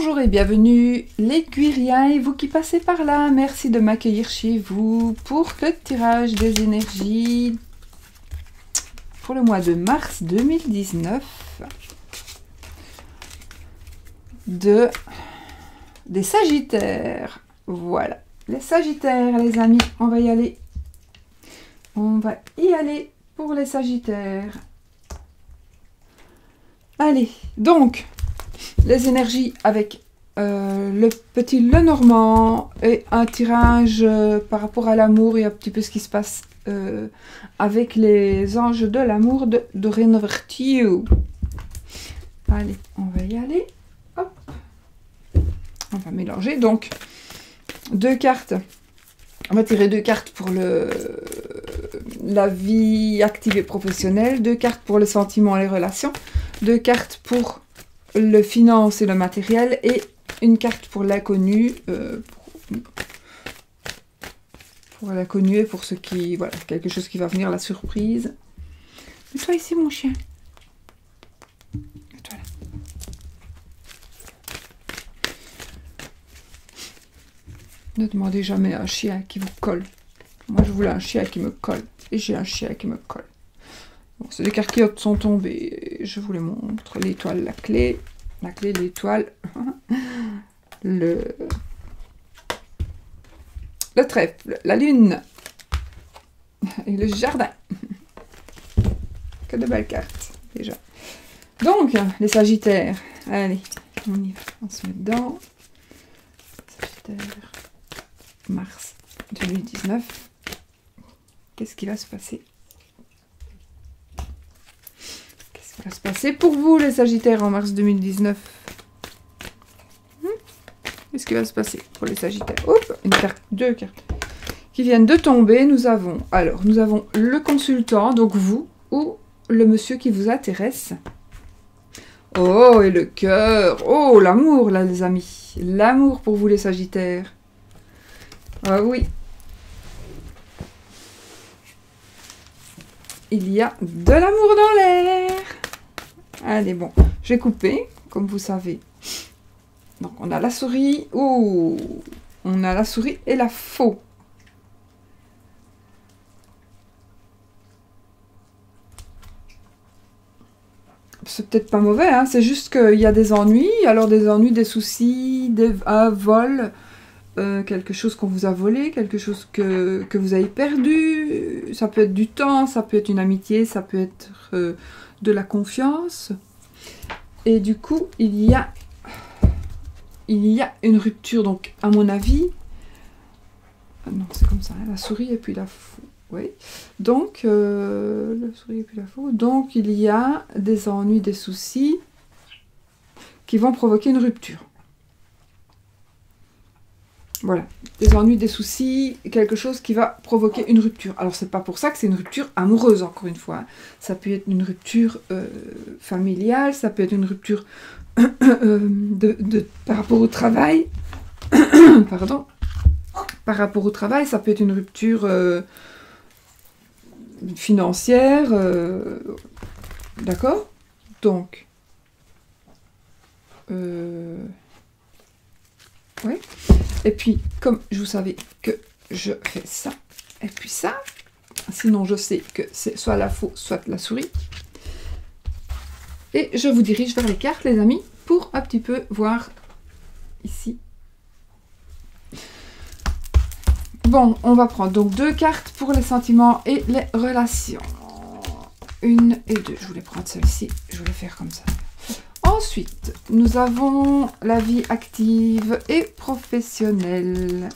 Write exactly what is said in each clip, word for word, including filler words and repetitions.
Bonjour et bienvenue les cuiriens et vous qui passez par là, merci de m'accueillir chez vous pour le tirage des énergies pour le mois de mars deux mille dix-neuf de des Sagittaires. Voilà, les Sagittaires les amis, on va y aller. On va y aller pour les Sagittaires. Allez, donc, les énergies avec euh, le petit Lenormand et un tirage euh, par rapport à l'amour et un petit peu ce qui se passe euh, avec les anges de l'amour de, de Renovertio. Allez, on va y aller. Hop. On va mélanger. Donc, deux cartes. On va tirer deux cartes pour le, la vie active et professionnelle, deux cartes pour les sentiments et les relations, deux cartes pour le finance et le matériel et une carte pour l'inconnu, euh, pour, pour l'inconnu et pour ce qui, voilà, quelque chose qui va venir, la surprise. Mets-toi ici mon chien. Mets-toi là. Ne demandez jamais à un chien qui vous colle. Moi, je voulais un chien qui me colle. Et j'ai un chien qui me colle. Bon, c'est des cartes qui sont tombées. Je vous les montre. L'étoile, la clé. La clé, l'étoile. le... Le trèfle. La lune. Et le jardin. Que de belles cartes, déjà. Donc, les Sagittaires. Allez, on y va. On se met dedans. Sagittaire. Mars deux mille dix-neuf. Qu'est-ce qui va se passer? Qu'est-ce qui va se passer pour vous, les Sagittaires, en mars deux mille dix-neuf? hmm Qu'est-ce qui va se passer pour les Sagittaires? Hop, une carte, deux cartes qui viennent de tomber. Nous avons, alors, nous avons le consultant, donc vous, ou le monsieur qui vous intéresse. Oh, et le cœur. Oh, l'amour, là, les amis. L'amour pour vous, les Sagittaires. Ah oui. Il y a de l'amour dans l'air. Allez, bon. Je vais couper, comme vous savez. Donc, on a la souris. Oh, on a la souris et la faux. C'est peut-être pas mauvais, hein. C'est juste qu'il y a des ennuis. Alors, des ennuis, des soucis, des, un vol... Euh, quelque chose qu'on vous a volé, quelque chose que, que vous avez perdu, ça peut être du temps, ça peut être une amitié, ça peut être euh, de la confiance. Et du coup, il y a, il y a une rupture, donc à mon avis, ah non, c'est comme ça, hein, la souris et puis la fou, oui. Donc, euh, la souris et puis la fou, donc il y a des ennuis, des soucis qui vont provoquer une rupture. Voilà, des ennuis, des soucis, quelque chose qui va provoquer une rupture. Alors, c'est pas pour ça que c'est une rupture amoureuse, encore une fois. Ça peut être une rupture euh, familiale, ça peut être une rupture de, de, par rapport au travail. Pardon. Par rapport au travail, ça peut être une rupture euh, financière. Euh, D'accord? Donc... Euh, oui. Et puis, comme je vous savais que je fais ça, et puis ça, sinon je sais que c'est soit la faux, soit la souris. Et je vous dirige vers les cartes, les amis, pour un petit peu voir ici. Bon, on va prendre donc deux cartes pour les sentiments et les relations. Une et deux. Je voulais prendre celle-ci, je voulais faire comme ça. Ensuite, nous avons la vie active et professionnelle.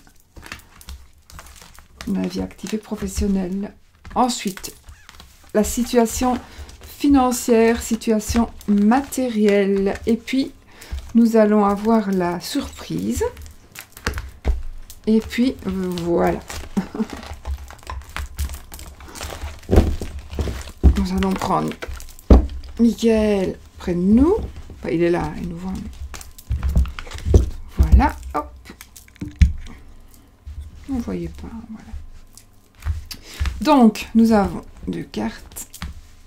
La vie active et professionnelle. Ensuite, la situation financière, situation matérielle. Et puis, nous allons avoir la surprise. Et puis, voilà. Nous allons prendre Michael près de nous. Enfin, il est là, il nous voit. Voilà, hop. Vous ne voyez pas, voilà. Donc, nous avons deux cartes,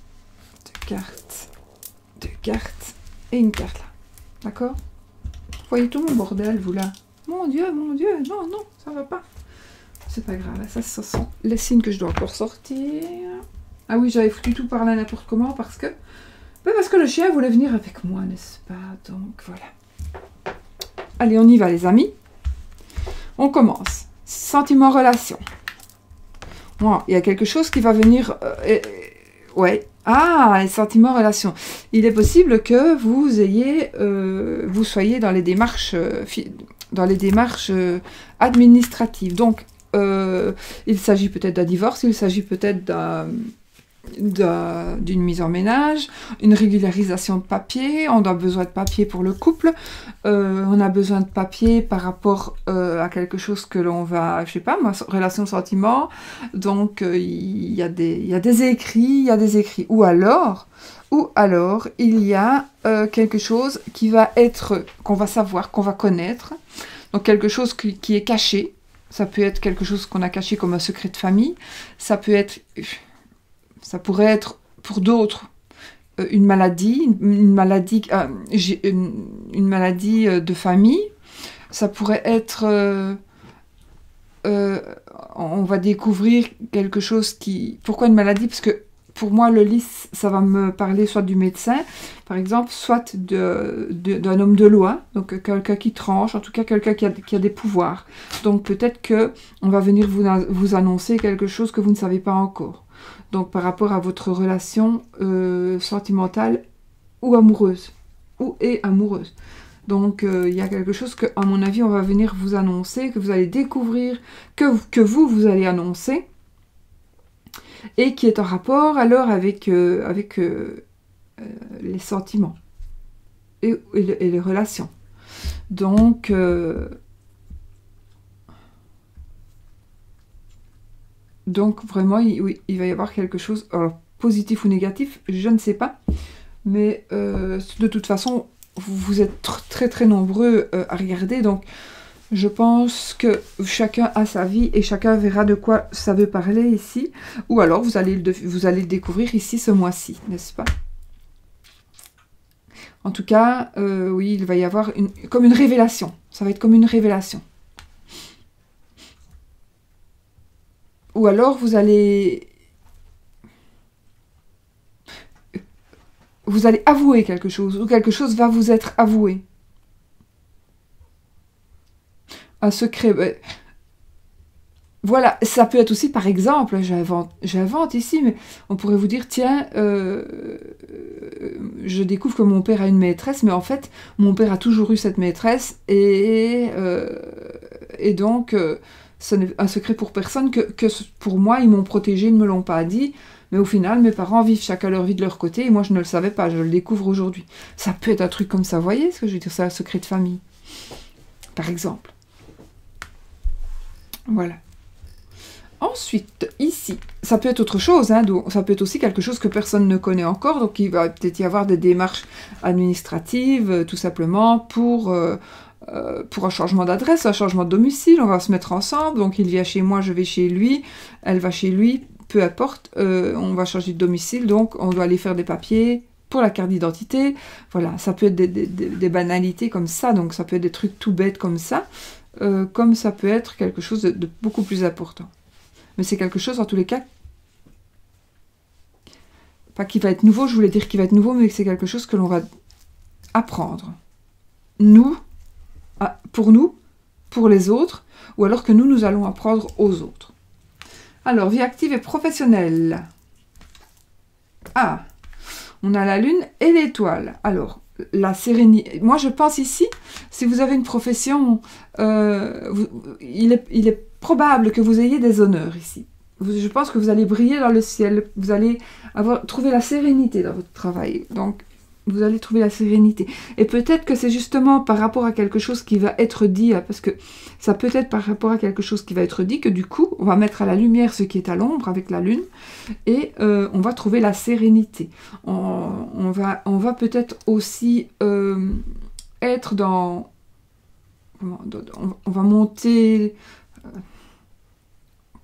deux cartes, deux cartes et une carte là. D'accord? voyez tout mon bordel, vous là. Mon Dieu, mon Dieu, non, non, ça va pas. C'est pas grave, ça, ça sont les signes que je dois encore sortir. Ah oui, j'avais foutu tout par là n'importe comment parce que... Ben parce que le chien voulait venir avec moi, n'est-ce pas? Donc, voilà. Allez, on y va, les amis. On commence. Sentiment, relation. Bon, il y a quelque chose qui va venir... Euh, euh, ouais. Ah, les sentiments, relation. Il est possible que vous ayez... Euh, vous soyez dans les démarches... Euh, dans les démarches euh, administratives. Donc, euh, il s'agit peut-être d'un divorce, il s'agit peut-être d'un... d'une mise en ménage, une régularisation de papier, on a besoin de papier pour le couple, euh, on a besoin de papier par rapport euh, à quelque chose que l'on va, je sais pas, moi, relation sentiment, donc il euh, y, y a des écrits, il y a des écrits, ou alors, ou alors, il y a euh, quelque chose qui va être, qu'on va savoir, qu'on va connaître, donc quelque chose qui, qui est caché, ça peut être quelque chose qu'on a caché comme un secret de famille, ça peut être... Ça pourrait être, pour d'autres, une maladie, une maladie, euh, une, une maladie de famille. Ça pourrait être... Euh, euh, on va découvrir quelque chose qui... Pourquoi une maladie? Parce que pour moi, le lys, ça va me parler soit du médecin, par exemple, soit de, de, d'un homme de loi, donc quelqu'un qui tranche, en tout cas quelqu'un qui a, qui a des pouvoirs. Donc peut-être qu'on va venir vous, vous annoncer quelque chose que vous ne savez pas encore. Donc, par rapport à votre relation euh, sentimentale ou amoureuse, ou et amoureuse. Donc, euh, il y a quelque chose que, à mon avis, on va venir vous annoncer, que vous allez découvrir, que, que vous, vous allez annoncer, et qui est en rapport, alors, avec, euh, avec euh, euh, les sentiments et, et, le, et les relations. Donc... Euh, Donc, vraiment, il, oui, il va y avoir quelque chose, alors, positif ou négatif, je ne sais pas. Mais euh, de toute façon, vous, vous êtes très très nombreux euh, à regarder. Donc, je pense que chacun a sa vie et chacun verra de quoi ça veut parler ici. Ou alors, vous allez le, vous allez le découvrir ici ce mois-ci, n'est-ce pas? En tout cas, euh, oui, il va y avoir une, comme une révélation. Ça va être comme une révélation. Ou alors, vous allez... Vous allez avouer quelque chose, ou quelque chose va vous être avoué. Un secret... Ben... Voilà, ça peut être aussi, par exemple, j'invente, j'invente ici, mais on pourrait vous dire, tiens, euh, je découvre que mon père a une maîtresse, mais en fait, mon père a toujours eu cette maîtresse, et, euh, et donc... Euh, ce n'est un secret pour personne, que, que pour moi, ils m'ont protégé, ils ne me l'ont pas dit. Mais au final, mes parents vivent chacun leur vie de leur côté, et moi, je ne le savais pas, je le découvre aujourd'hui. Ça peut être un truc comme ça, vous voyez ce que je veux dire? C'est un secret de famille, par exemple. Voilà. Ensuite, ici, ça peut être autre chose, hein, donc, ça peut être aussi quelque chose que personne ne connaît encore, donc il va peut-être y avoir des démarches administratives, euh, tout simplement, pour... Euh, Euh, pour un changement d'adresse, un changement de domicile, on va se mettre ensemble, donc il vient chez moi, je vais chez lui, elle va chez lui, peu importe, euh, on va changer de domicile, donc on doit aller faire des papiers pour la carte d'identité, voilà, ça peut être des, des, des banalités comme ça, donc ça peut être des trucs tout bêtes comme ça, euh, comme ça peut être quelque chose de, de beaucoup plus important. Mais c'est quelque chose, en tous les cas, pas qui va être nouveau, je voulais dire qui va être nouveau, mais c'est quelque chose que l'on va apprendre. Nous, pour nous, pour les autres, ou alors que nous, nous allons apprendre aux autres. Alors, vie active et professionnelle. Ah, on a la lune et l'étoile. Alors, la sérénité. Moi, je pense ici, si vous avez une profession, euh, vous, il, est, il est probable que vous ayez des honneurs ici. Je pense que vous allez briller dans le ciel, vous allez avoir, trouver la sérénité dans votre travail. Donc, vous allez trouver la sérénité. Et peut-être que c'est justement par rapport à quelque chose qui va être dit, parce que ça peut être par rapport à quelque chose qui va être dit, que du coup, on va mettre à la lumière ce qui est à l'ombre avec la lune, et euh, on va trouver la sérénité. On, on va, on va peut-être aussi euh, être dans... Comment, on, on va monter... Euh,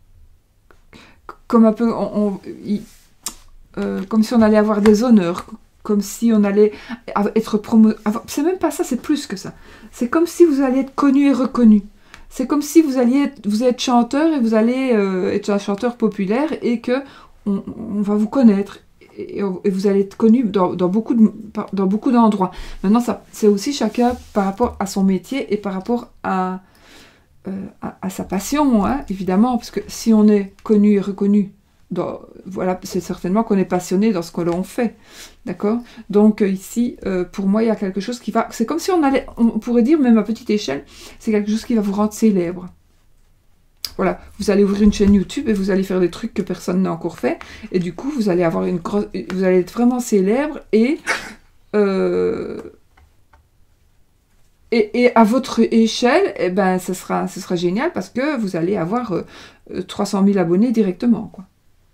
comme un peu... On, on, il, euh, comme si on allait avoir des honneurs, comme si on allait être promo... C'est même pas ça, c'est plus que ça. C'est comme si vous alliez être connu et reconnu. C'est comme si vous alliez être, vous êtes chanteur et vous allez euh, être un chanteur populaire et que on, on va vous connaître et, et vous allez être connu dans, dans beaucoup de, dans beaucoup d'endroits. Maintenant, ça, c'est aussi chacun par rapport à son métier et par rapport à, euh, à, à sa passion, hein, évidemment, parce que si on est connu et reconnu, dans, voilà, c'est certainement qu'on est passionné dans ce que l'on fait, d'accord? Donc euh, ici, euh, pour moi, il y a quelque chose qui va... C'est comme si on allait, on pourrait dire, même à petite échelle, c'est quelque chose qui va vous rendre célèbre. Voilà, vous allez ouvrir une chaîne YouTube et vous allez faire des trucs que personne n'a encore fait, et du coup, vous allez avoir une grosse... Vous allez être vraiment célèbre, et... Euh, et, et à votre échelle, eh ben, ce sera, ce sera génial, parce que vous allez avoir euh, trois cent mille abonnés directement, quoi.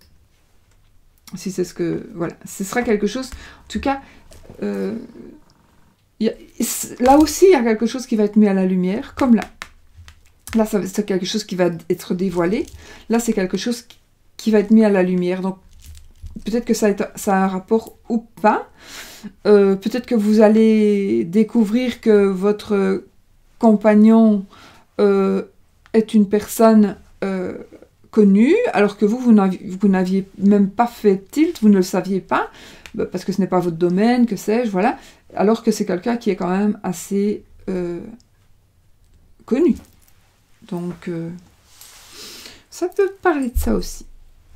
Si c'est ce que... Voilà, ce sera quelque chose... En tout cas, euh, y a, là aussi, il y a quelque chose qui va être mis à la lumière, comme là. Là, c'est quelque chose qui va être dévoilé. Là, c'est quelque chose qui, qui va être mis à la lumière. Donc, peut-être que ça a, ça a un rapport ou pas. Euh, peut-être que vous allez découvrir que votre compagnon euh, est une personne... Euh, connu, alors que vous, vous n'aviez même pas fait tilt, vous ne le saviez pas, parce que ce n'est pas votre domaine, que sais-je, voilà, alors que c'est quelqu'un qui est quand même assez euh, connu. Donc, euh, ça peut parler de ça aussi.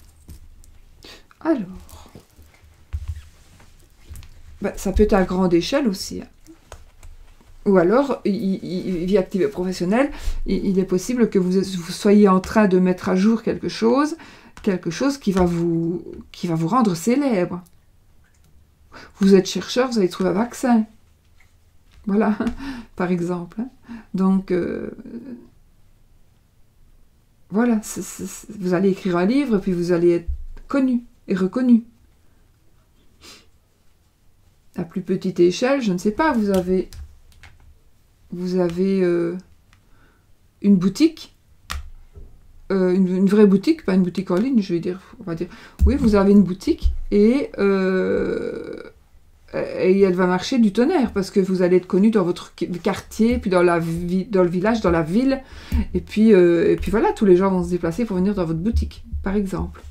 Alors, ben, ça peut être à grande échelle aussi, hein. Ou alors, il, il, vie active et professionnelle, il, il est possible que vous, vous soyez en train de mettre à jour quelque chose, quelque chose qui va vous, qui va vous rendre célèbre. Vous êtes chercheur, vous allez trouver un vaccin. Voilà, par exemple. Donc, euh, voilà, c'est, c'est, vous allez écrire un livre, puis vous allez être connu et reconnu. À plus petite échelle, je ne sais pas, vous avez... Vous avez euh, une boutique, euh, une, une vraie boutique, pas une boutique en ligne, je vais dire, on va dire. Oui, vous avez une boutique et, euh, et elle va marcher du tonnerre parce que vous allez être connu dans votre quartier, puis dans, la dans le village, dans la ville. Et puis, euh, et puis voilà, tous les gens vont se déplacer pour venir dans votre boutique, par exemple.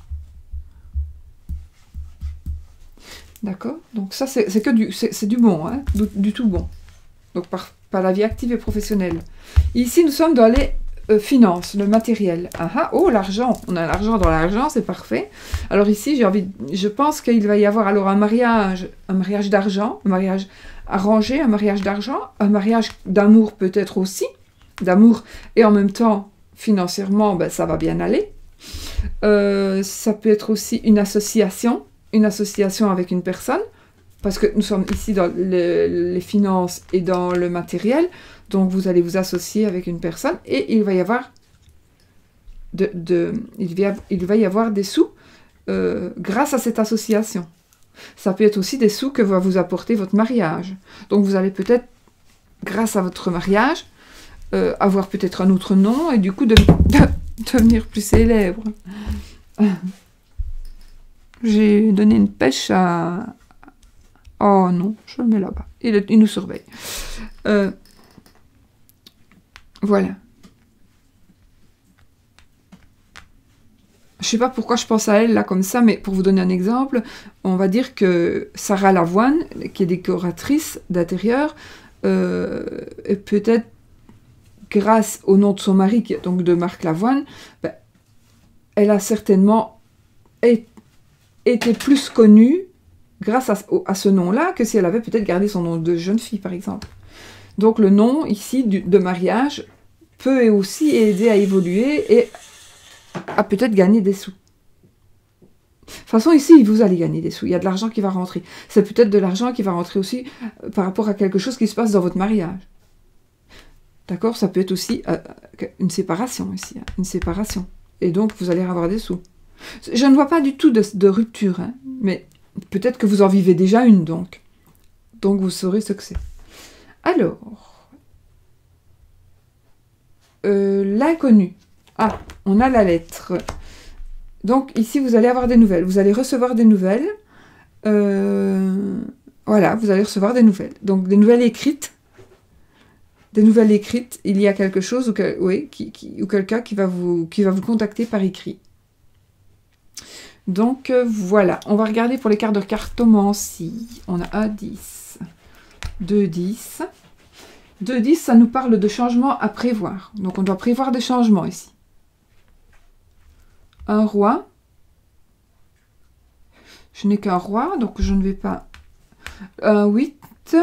D'accord? Donc ça, c'est que du, c'est du bon, hein, du, du tout bon. Donc par par la vie active et professionnelle. Ici, nous sommes dans les euh, finances, le matériel. Ah, ah, oh, l'argent. On a l'argent dans l'argent, c'est parfait. Alors ici, j'ai envie, je pense qu'il va y avoir alors un mariage, un mariage d'argent, un mariage arrangé, un mariage d'argent, un mariage d'amour peut-être aussi, d'amour et en même temps, financièrement, ben, ça va bien aller. Euh, ça peut être aussi une association, une association avec une personne, parce que nous sommes ici dans le, les finances et dans le matériel, donc vous allez vous associer avec une personne et il va y avoir, de, de, il va, il va y avoir des sous euh, grâce à cette association. Ça peut être aussi des sous que va vous apporter votre mariage. Donc vous allez peut-être, grâce à votre mariage, euh, avoir peut-être un autre nom et du coup de, de, devenir plus célèbre. J'ai donné une pêche à... Oh non, je le mets là-bas. Il, il nous surveille. Euh, voilà. Je ne sais pas pourquoi je pense à elle là comme ça, mais pour vous donner un exemple, on va dire que Sarah Lavoine, qui est décoratrice d'intérieur, euh, peut-être grâce au nom de son mari, qui est donc de Marc Lavoine, ben, elle a certainement été plus connue grâce à, à ce nom-là, que si elle avait peut-être gardé son nom de jeune fille, par exemple. Donc le nom, ici, du, de mariage, peut aussi aider à évoluer et à peut-être gagner des sous. De toute façon, ici, vous allez gagner des sous. Il y a de l'argent qui va rentrer. C'est peut-être de l'argent qui va rentrer aussi euh, par rapport à quelque chose qui se passe dans votre mariage. D'accord? Ça peut être aussi euh, une séparation, ici. Hein, une séparation. Et donc, vous allez avoir des sous. Je ne vois pas du tout de, de rupture, hein, mais... Peut-être que vous en vivez déjà une, donc. Donc, vous saurez ce que c'est. Alors. Euh, l'inconnu. Ah, on a la lettre. Donc, ici, vous allez avoir des nouvelles. Vous allez recevoir des nouvelles. Euh, voilà, vous allez recevoir des nouvelles. Donc, des nouvelles écrites. Des nouvelles écrites, il y a quelque chose ou, que, oui, qui, qui, ou quelqu'un qui va vous qui va vous contacter par écrit. Donc euh, voilà, on va regarder pour les cartes de cartomancie. On a un dix, deux dix. deux dix, ça nous parle de changements à prévoir. Donc on doit prévoir des changements ici. Un roi. Je n'ai qu'un roi, donc je ne vais pas... Un huit,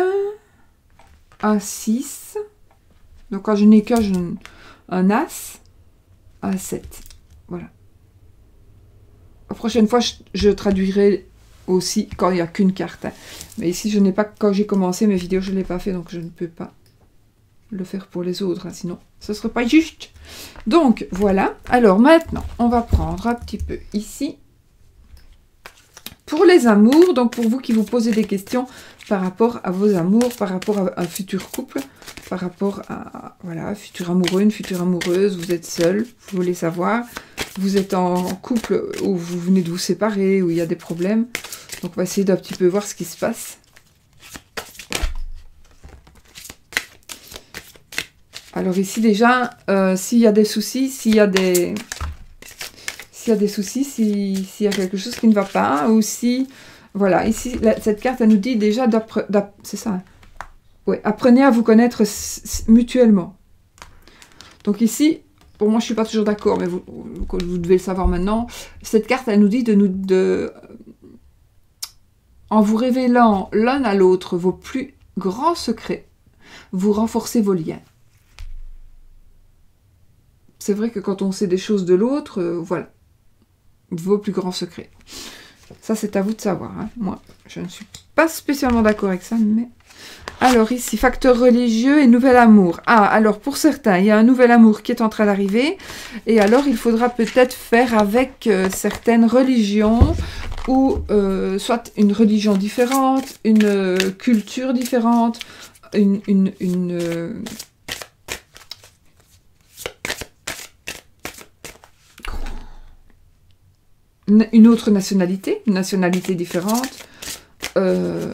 un six... Donc, quand je n'ai qu'un, un as, un sept. Voilà. La prochaine fois, je, je traduirai aussi quand il n'y a qu'une carte. Hein. Mais ici, je n'ai pas, quand j'ai commencé mes vidéos, je ne l'ai pas fait, donc je ne peux pas le faire pour les autres. Hein, sinon, ce ne serait pas juste. Donc, voilà. Alors, maintenant, on va prendre un petit peu ici. Pour les amours, donc pour vous qui vous posez des questions par rapport à vos amours, par rapport à un futur couple, par rapport à voilà, un futur amoureux, une future amoureuse, vous êtes seul, vous voulez savoir, vous êtes en couple ou vous venez de vous séparer, où il y a des problèmes. Donc on va essayer d'un petit peu voir ce qui se passe. Alors ici déjà, euh, s'il y a des soucis, s'il y a des... S'il y a des soucis, s'il si y a quelque chose qui ne va pas, ou si... Voilà, ici, la, cette carte, elle nous dit déjà... C'est ça. Hein. Ouais, apprenez à vous connaître mutuellement. Donc ici, pour moi, je ne suis pas toujours d'accord, mais vous, vous devez le savoir maintenant. Cette carte, elle nous dit de nous... De, en vous révélant l'un à l'autre vos plus grands secrets, vous renforcez vos liens. C'est vrai que quand on sait des choses de l'autre, euh, voilà. Vos plus grands secrets. Ça, c'est à vous de savoir. Hein. Moi, je ne suis pas spécialement d'accord avec ça, mais... Alors ici, facteur religieux et nouvel amour. Ah, alors pour certains, il y a un nouvel amour qui est en train d'arriver. Et alors, il faudra peut-être faire avec euh, certaines religions ou euh, soit une religion différente, une euh, culture différente, une... une, une euh, une autre nationalité, une nationalité différente, euh,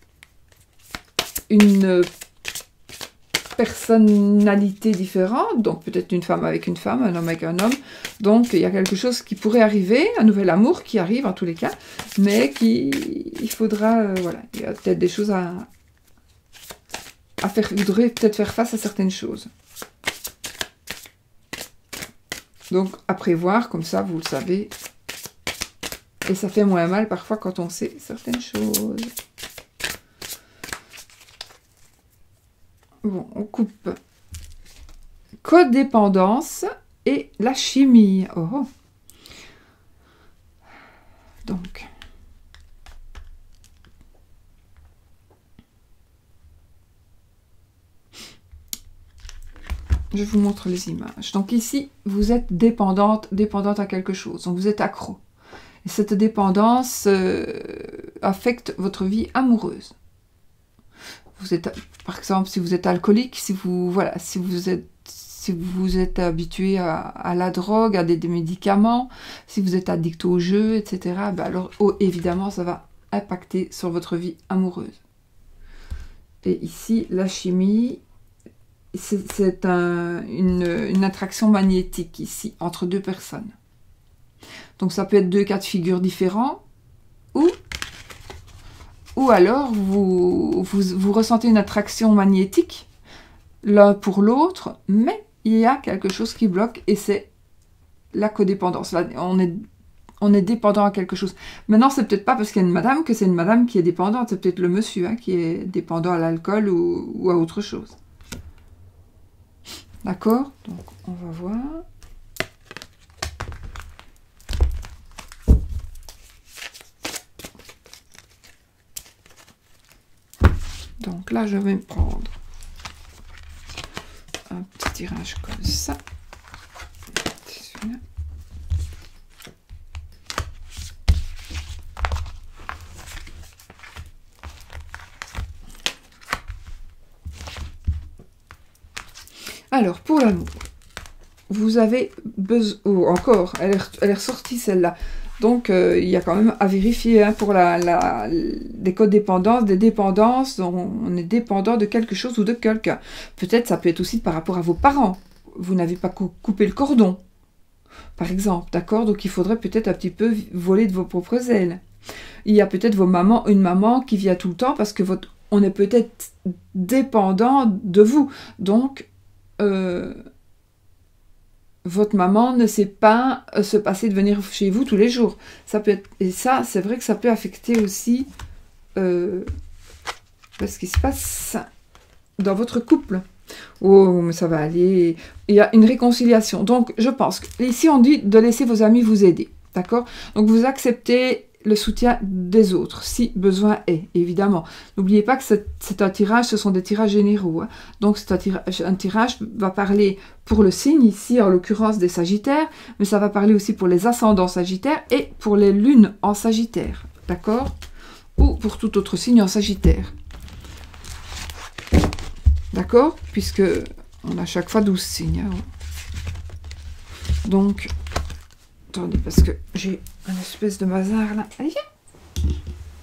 une personnalité différente, donc peut-être une femme avec une femme, un homme avec un homme, donc il y a quelque chose qui pourrait arriver, un nouvel amour qui arrive en tous les cas, mais qui, il faudra, euh, voilà, il y a peut-être des choses à, à faire, vous devrez peut-être faire face à certaines choses. Donc à prévoir, comme ça vous le savez. Et ça fait moins mal parfois quand on sait certaines choses. Bon, on coupe. Codépendance et la chimie. Oh. Donc. Je vous montre les images. Donc ici, vous êtes dépendante, dépendante à quelque chose. Donc vous êtes accro. Et cette dépendance euh, affecte votre vie amoureuse. Vous êtes, par exemple, si vous êtes alcoolique, si vous, voilà, si vous êtes, si vous êtes habitué à, à la drogue, à des, des médicaments, si vous êtes addict au jeu, et cetera, ben alors oh, évidemment, ça va impacter sur votre vie amoureuse. Et ici, la chimie, c'est un, une, une attraction magnétique ici, entre deux personnes. Donc ça peut être deux cas de figure différents, ou, ou alors vous, vous, vous ressentez une attraction magnétique l'un pour l'autre, mais il y a quelque chose qui bloque et c'est la codépendance. Là, on est, on est dépendant à quelque chose. Maintenant, c'est peut-être pas parce qu'il y a une madame que c'est une madame qui est dépendante, c'est peut-être le monsieur hein, qui est dépendant à l'alcool ou, ou à autre chose. D'accord? Donc on va voir. Donc là, je vais me prendre un petit tirage comme ça. Alors, pour l'amour, vous avez besoin... Oh, encore, elle est, elle est ressortie celle-là. Donc, euh, il y a quand même à vérifier hein, pour la, la, des codépendances, des dépendances. On, on est dépendant de quelque chose ou de quelqu'un. Peut-être ça peut être aussi par rapport à vos parents. Vous n'avez pas cou coupé le cordon, par exemple, d'accord? Donc, il faudrait peut-être un petit peu voler de vos propres ailes. Il y a peut-être vos mamans, une maman qui vient tout le temps parce que votre, on est peut-être dépendant de vous. Donc, euh, votre maman ne sait pas se passer de venir chez vous tous les jours. Ça peut être, et ça, c'est vrai que ça peut affecter aussi euh, ce qui se passe dans votre couple. Oh, mais ça va aller. Il y a une réconciliation. Donc, je pense que ici, on dit de laisser vos amis vous aider. D'accord? Donc, vous acceptez le soutien des autres, si besoin est, évidemment. N'oubliez pas que c'est un tirage, ce sont des tirages généraux. Hein. Donc, c'est un tirage, un tirage va parler pour le signe, ici, en l'occurrence des Sagittaires, mais ça va parler aussi pour les ascendants Sagittaires et pour les lunes en Sagittaire. D'accord? Ou pour tout autre signe en Sagittaire. D'accord? Puisque on a chaque fois douze signes. Hein. Donc, attendez, parce que j'ai un espèce de bazar là. Allez, viens!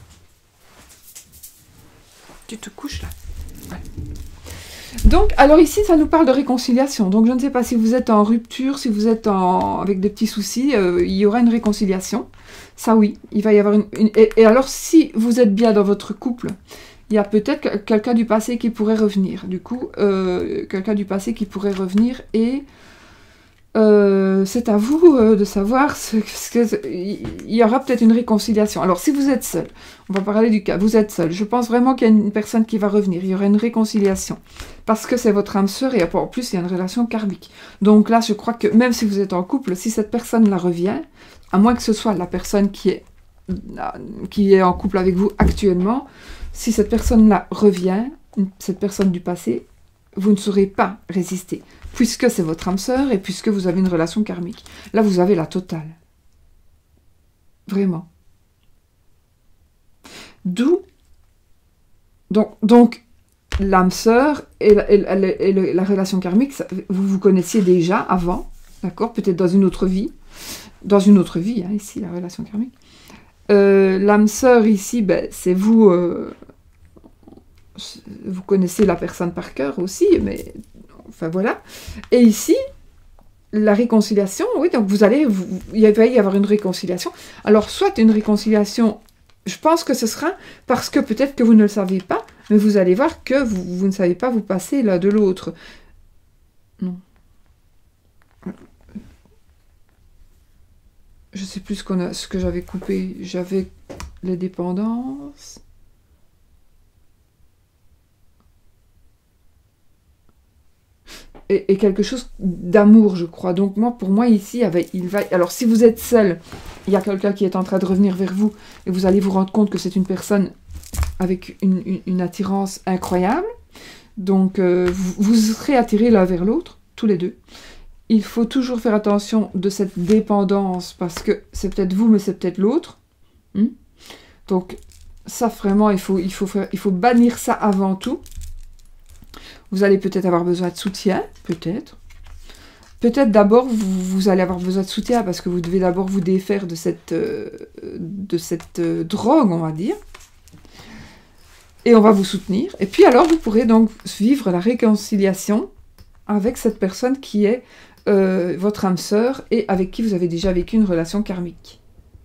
Tu te couches là. Ouais. Donc, alors ici, ça nous parle de réconciliation. Donc, je ne sais pas si vous êtes en rupture, si vous êtes en... avec des petits soucis, euh, il y aura une réconciliation. Ça, oui, il va y avoir une... une... Et, et alors, si vous êtes bien dans votre couple, il y a peut-être quelqu'un du passé qui pourrait revenir. Du coup, euh, quelqu'un du passé qui pourrait revenir et... Euh, c'est à vous euh, de savoir ce, ce que il y aura peut-être une réconciliation. Alors si vous êtes seul, on va parler du cas, vous êtes seul, je pense vraiment qu'il y a une personne qui va revenir, il y aura une réconciliation, parce que c'est votre âme sœur et en plus il y a une relation karmique. Donc là je crois que même si vous êtes en couple, si cette personne-là revient, à moins que ce soit la personne qui est, qui est en couple avec vous actuellement, si cette personne-là revient, cette personne du passé, vous ne saurez pas résister, puisque c'est votre âme sœur et puisque vous avez une relation karmique. Là, vous avez la totale. Vraiment. D'où, donc, donc l'âme sœur et, la, et, la, et la, la relation karmique, ça, vous vous connaissiez déjà avant, d'accord? Peut-être dans une autre vie. Dans une autre vie, hein, ici, la relation karmique. Euh, l'âme sœur, ici, ben, c'est vous... Euh, vous connaissez la personne par cœur aussi, mais enfin voilà. Et ici, la réconciliation, oui, donc vous allez, vous, il va y avoir une réconciliation. Alors, soit une réconciliation, je pense que ce sera parce que peut-être que vous ne le savez pas, mais vous allez voir que vous, vous ne savez pas vous passer l'un de l'autre. Non. Je sais plus ce, qu'on a, ce que j'avais coupé. J'avais les dépendances. Et, et quelque chose d'amour, je crois. Donc moi, pour moi, ici, avec, il va... Alors, si vous êtes seul, il y a quelqu'un qui est en train de revenir vers vous, et vous allez vous rendre compte que c'est une personne avec une, une, une attirance incroyable. Donc, euh, vous, vous serez attirés l'un vers l'autre, tous les deux. Il faut toujours faire attention de cette dépendance, parce que c'est peut-être vous, mais c'est peut-être l'autre. Hum Donc, ça, vraiment, il faut, il, faut faire, il faut bannir ça avant tout. Vous allez peut-être avoir besoin de soutien, peut-être. Peut-être d'abord, vous, vous allez avoir besoin de soutien parce que vous devez d'abord vous défaire de cette, euh, de cette euh, drogue, on va dire. Et on va vous soutenir. Et puis alors, vous pourrez donc vivre la réconciliation avec cette personne qui est euh, votre âme sœur et avec qui vous avez déjà vécu une relation karmique.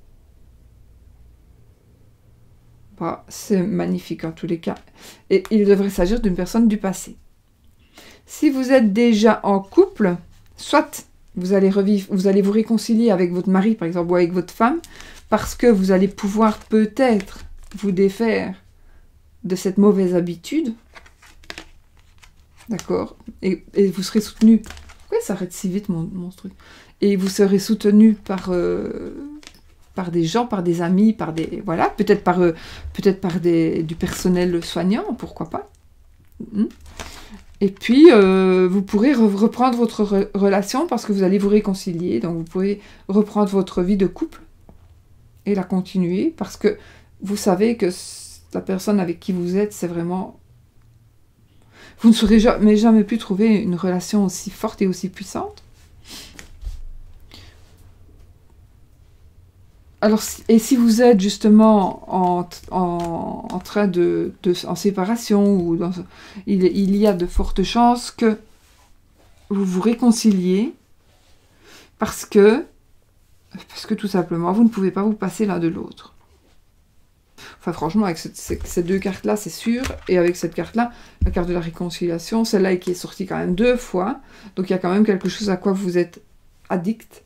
Bah, c'est magnifique en tous les cas. Et il devrait s'agir d'une personne du passé. Si vous êtes déjà en couple, soit vous allez revivre, vous allez vous réconcilier avec votre mari, par exemple, ou avec votre femme, parce que vous allez pouvoir peut-être vous défaire de cette mauvaise habitude. D'accord? Et, et vous serez soutenu. Pourquoi ça arrête si vite mon, mon truc? Et vous serez soutenu par, euh, par des gens, par des amis, par des. Voilà, peut-être par, euh, peut-être par des, du personnel soignant, pourquoi pas? Hmm. Et puis, euh, vous pourrez re reprendre votre re relation parce que vous allez vous réconcilier. Donc, vous pourrez reprendre votre vie de couple et la continuer parce que vous savez que la personne avec qui vous êtes, c'est vraiment... Vous ne saurez jamais, jamais pu trouver une relation aussi forte et aussi puissante. alors, et si vous êtes justement en, en, en train de, de... en séparation, ou dans, il, il y a de fortes chances que vous vous réconciliez parce que, parce que tout simplement, vous ne pouvez pas vous passer l'un de l'autre. Enfin, franchement, avec cette, ces, ces deux cartes-là, c'est sûr. Et avec cette carte-là, la carte de la réconciliation, celle-là qui est sortie quand même deux fois. Donc, il y a quand même quelque chose à quoi vous êtes addict.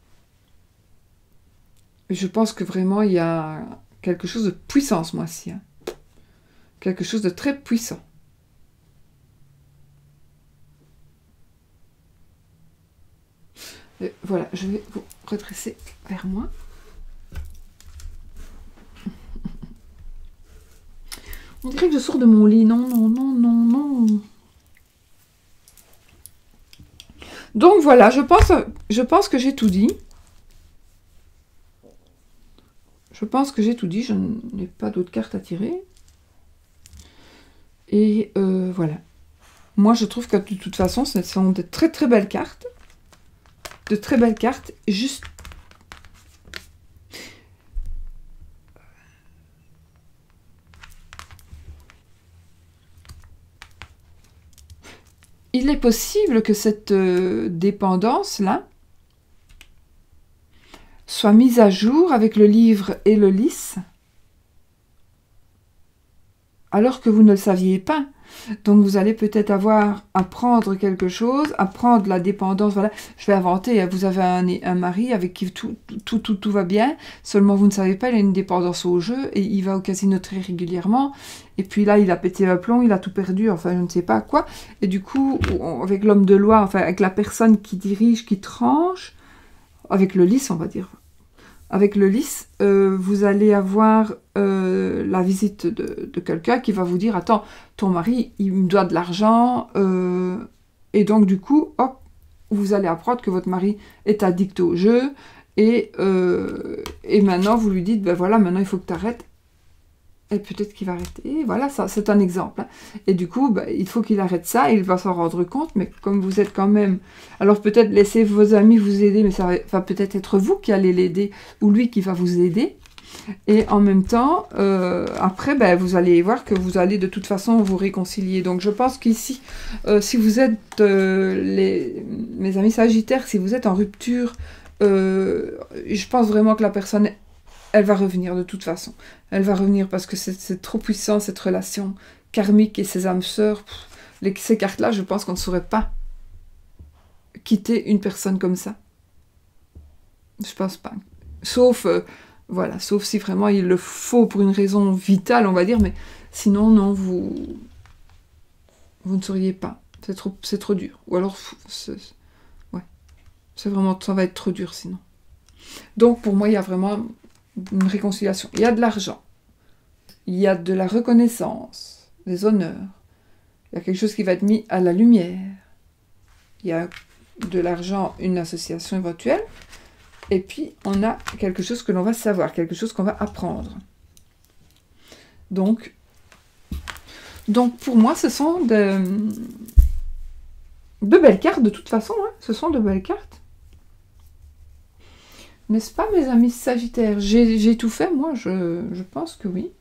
Je pense que vraiment, il y a quelque chose de puissant ce mois-ci. Hein. Quelque chose de très puissant. Et voilà, je vais vous redresser vers moi. On dirait que je sors de mon lit. Non, non, non, non, non. Donc voilà, je pense, je pense que j'ai tout dit. Je pense que j'ai tout dit. Je n'ai pas d'autres cartes à tirer. Et euh, voilà. Moi, je trouve que de toute façon, ce sont de très très belles cartes. De très belles cartes. Juste... Il est possible que cette euh, dépendance-là soit mise à jour avec le livre et le lys, alors que vous ne le saviez pas. Donc vous allez peut-être avoir à prendre quelque chose, à prendre la dépendance. Voilà, je vais inventer. Vous avez un, un mari avec qui tout, tout, tout, tout va bien, seulement vous ne savez pas, il a une dépendance au jeu et il va au casino très régulièrement. Et puis là, il a pété un plomb, il a tout perdu, enfin je ne sais pas quoi. Et du coup, avec l'homme de loi, enfin avec la personne qui dirige, qui tranche, avec le lys, on va dire. Avec le lys, euh, vous allez avoir euh, la visite de, de quelqu'un qui va vous dire « Attends, ton mari, il me doit de l'argent. Euh, » Et donc, du coup, hop, vous allez apprendre que votre mari est addict au jeu. Et, euh, et maintenant, vous lui dites « Ben voilà, maintenant, il faut que tu arrêtes. » Et peut-être qu'il va arrêter. Et voilà, ça, c'est un exemple. Hein. Et du coup, bah, il faut qu'il arrête ça, il va s'en rendre compte, mais comme vous êtes quand même... Alors peut-être laissez vos amis vous aider, mais ça va, va peut-être être vous qui allez l'aider, ou lui qui va vous aider. Et en même temps, euh, après, bah, vous allez voir que vous allez de toute façon vous réconcilier. Donc je pense qu'ici, euh, si vous êtes, euh, les, mes amis sagittaires, si vous êtes en rupture, euh, je pense vraiment que la personne... Elle va revenir de toute façon. Elle va revenir parce que c'est trop puissant, cette relation karmique et ses âmes sœurs. Les, ces cartes-là, je pense qu'on ne saurait pas quitter une personne comme ça. Je pense pas. Sauf, euh, voilà, sauf si vraiment il le faut pour une raison vitale, on va dire, mais sinon, non, vous, vous ne sauriez pas. C'est trop, c'est trop dur. Ou alors, c'est, ouais, c'est vraiment, ça va être trop dur sinon. Donc, pour moi, il y a vraiment... une réconciliation. Il y a de l'argent, il y a de la reconnaissance, des honneurs, il y a quelque chose qui va être mis à la lumière, il y a de l'argent, une association éventuelle, et puis on a quelque chose que l'on va savoir, quelque chose qu'on va apprendre. Donc, donc pour moi, ce sont de, de belles cartes de toute façon, hein. Ce sont de belles cartes. N'est-ce pas, mes amis sagittaires? J'ai tout fait, moi, je, je pense que oui.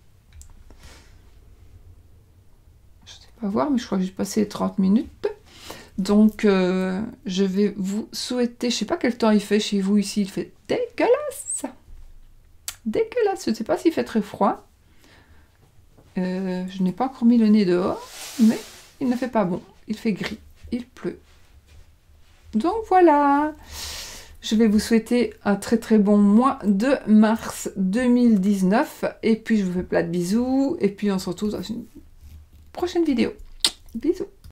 Je ne sais pas voir, mais je crois que j'ai passé trente minutes. Donc, euh, je vais vous souhaiter... Je ne sais pas quel temps il fait chez vous ici. Il fait dégueulasse. Dégueulasse. Je ne sais pas s'il fait très froid. Euh, je n'ai pas encore mis le nez dehors, mais il ne fait pas bon. Il fait gris. Il pleut. Donc, voilà. Je vais vous souhaiter un très très bon mois de mars deux mille dix-neuf. Et puis je vous fais plein de bisous. Et puis on se retrouve dans une prochaine vidéo. Bisous.